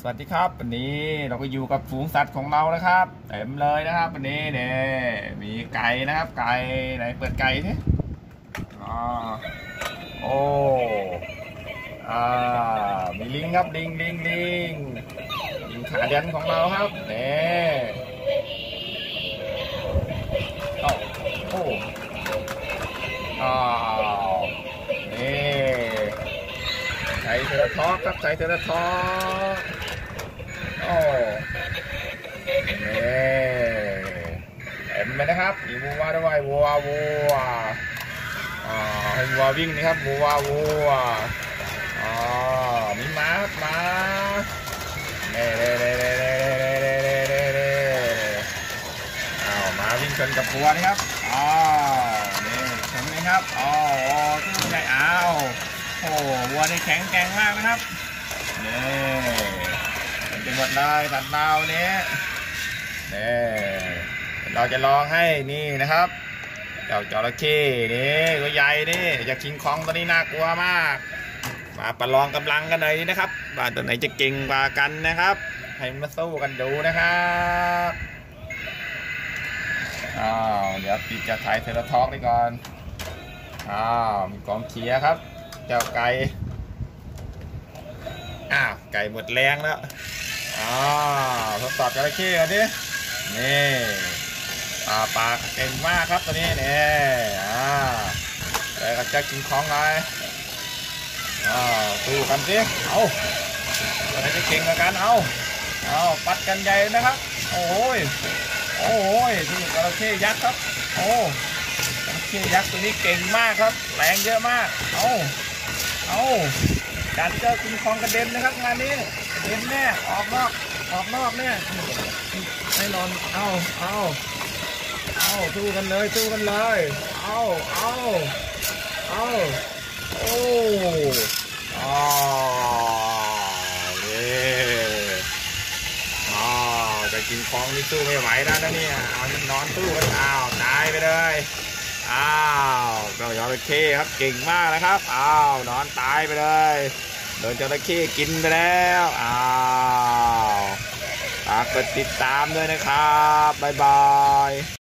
วัสดีครับวันนี้เราก็อยู่กับฝูงสัตว์ของเรานะครับเต็มเลยนะครับวันนี้เนี่ยมีไก่นะครับไก่ไหนเปิดไก่สิอ๋อโอ้มีลิงครับลิงขาเดียนของเราครับเนี่ยโอ้อ้าวนี่ใส่เทเลทอล์กครับใส่เทเลทอล์กโอ้นี่เต็มเลยนะครับมีวัวด้วยวัวให้วัววิ่งนะครับวัวมีม้าครับม้าเน่ม้าวิ่งชนกับวัวนะครับนี่ชนเลยครับตู้ใหญ่โอ้วัวนี่แข็งแกร่งมากนะครับนี่มันจะหมดเลยตัดดาวนี้นี่เราจะลองให้นี่นะครับเจ้าจระเข้นี่ตัวใหญ่นี่จากคิงคองตัวนี้น่ากลัวมากมาประลองกำลังกันหน่อยนะครับว่าตัวไหนจะเก่งกว่ากันนะครับให้มาสู้กันดูนะครับเดี๋ยวปิดจะถ่ายเทเลทอล์กไปก่อนมีกองเชียร์ครับเจ้าไก่ไก่หมดแรงแล้วทดสอบจระเข้กันดินี่ปากเก่งมากครับตัวนี้เนี่ยแต่ก็จะกินของอะไรสู้กันสิตัวไหนจะเก่งกว่ากันปัดกันใหญ่นะครับโอ้ยที่จระเข้ยักษ์ครับจระเข้ยักษ์ตัวนี้เก่งมากครับแรงเยอะมากการเจอกินของกระเด็นนะครับงานนี้กระเด็นแน่ออกนอกเนี่ยไม่นอนสู้กันเลยจะกินของนี่สู้ไม่ไหวแล้วนะเนี่ยมันนอนสู้กันตายไปเลยเจ้าจระเข้ครับเก่งมากนะครับนอนตายไปเลยโดนจระเข้กินไปแล้วฝากกดติดตามด้วยนะครับบ๊ายบาย